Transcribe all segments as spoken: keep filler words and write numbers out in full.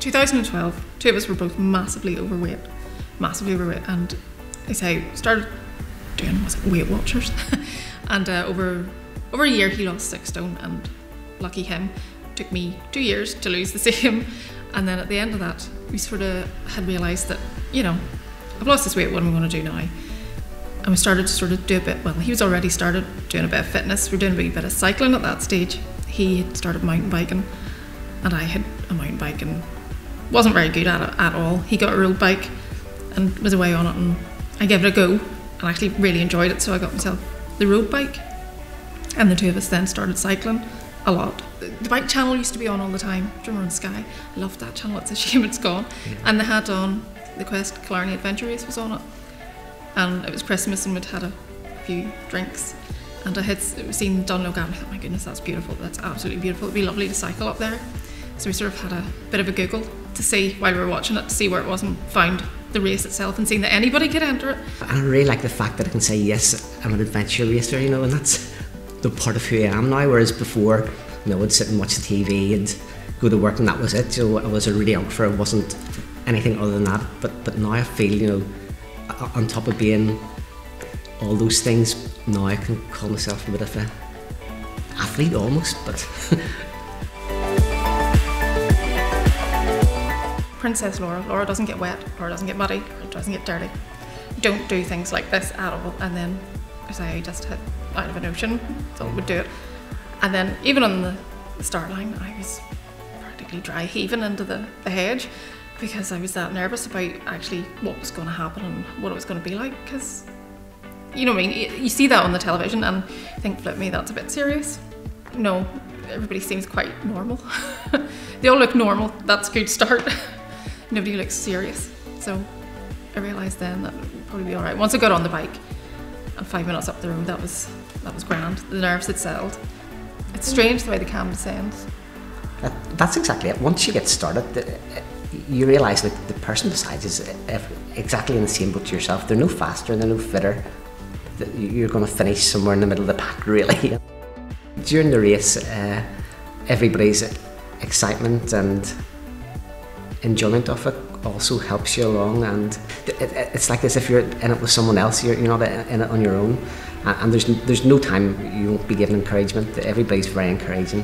two thousand twelve, two of us were both massively overweight, massively overweight, and I say started doing was it Weight Watchers, and uh, over over a year he lost six stone, and lucky him. Took me two years to lose the same, and then at the end of that, we sort of had realised that, you know, I've lost this weight. What am I going to do now? And we started to sort of do a bit. Well, he was already started doing a bit of fitness. We were doing a wee bit of cycling at that stage. He had started mountain biking, and I had a mountain bike and wasn't very good at it at all. He got a road bike and was away on it, and I gave it a go and actually really enjoyed it. So I got myself the road bike, and the two of us then started cycling a lot. The bike channel used to be on all the time. Do you remember on Sky? I loved that channel. It's a shame it's gone. Yeah. And they had on the Quest Killarney Adventure Race was on it, and it was Christmas and we'd had a few drinks, and I had seen Glendalough and I thought, my goodness, that's beautiful. That's absolutely beautiful. It'd be lovely to cycle up there. So we sort of had a bit of a Google to see while we were watching it, to see where it was, and found the race itself and seen that anybody could enter it. And I really like the fact that I can say, yes, I'm an adventure racer, you know, and that's the part of who I am now, whereas before, you know, I'd sit and watch the T V and go to work and that was it. So I was a radiographer, I wasn't anything other than that. But but now I feel, you know, on top of being all those things, now I can call myself a bit of an athlete almost. But Princess Laura, Laura doesn't get wet, Laura doesn't get muddy, Laura doesn't get dirty. Don't do things like this at all. And then, as I just hit out of an ocean, so it would do it. And then even on the, the start line, I was practically dry heaving into the, the hedge, because I was that nervous about actually what was going to happen and what it was going to be like. Because, you know what I mean, you, you see that on the television and think, flip me, that's a bit serious. No, everybody seems quite normal. They all look normal. That's a good start. Nobody looks serious. So I realised then that it would probably be all right. Once I got on the bike and five minutes up the road, that was that was grand. The nerves had settled. It's strange the way the cam descends. That, that's exactly it. Once you get started, the, you realise that the person beside you is exactly in the same boat to yourself. They're no faster, they're no fitter. You're going to finish somewhere in the middle of the pack, really. During the race, uh, everybody's excitement and enjoyment of it also helps you along, and it, it, it's like as if you're in it with someone else. You're, you're not in it on your own, and, and there's there's no time you won't be given encouragement. Everybody's very encouraging.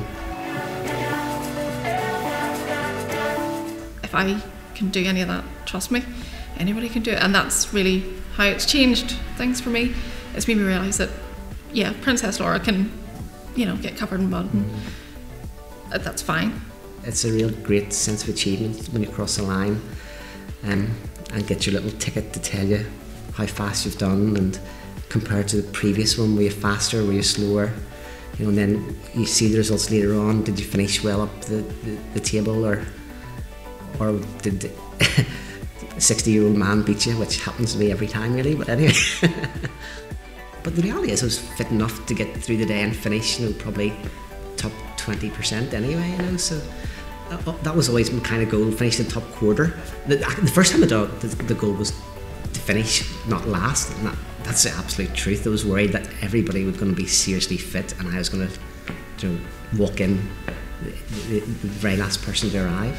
If I can do any of that, trust me, anybody can do it. And that's really how it's changed things for me. It's made me realise that, yeah, Princess Laura can, you know, get covered in mud, and mm. that's fine. It's a real great sense of achievement when you cross the line um, and get your little ticket to tell you how fast you've done, and compared to the previous one, were you faster, were you slower? You know, and then you see the results later on. Did you finish well up the, the, the table, or or did a sixty year old man beat you, which happens to me every time really, but anyway. But the reality is I was fit enough to get through the day and finish, you know, probably top twenty percent anyway, you know, so that, that was always my kind of goal, finish the top quarter. The, the first time I did the, the goal was to finish, not last, and that, that's the absolute truth. I was worried that everybody was going to be seriously fit and I was going to, you know, walk in the, the, the very last person to arrive.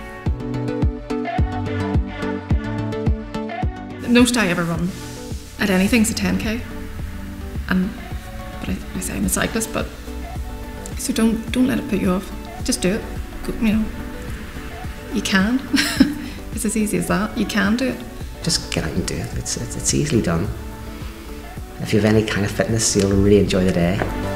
The most I ever run at anything's a ten K, and but I, I say I'm a cyclist, but so don't don't let it put you off. Just do it. Go, you know, you can. It's as easy as that. You can do it. Just get out and do it. It's it's, it's easily done. If you have any kind of fitness, you'll really enjoy the day.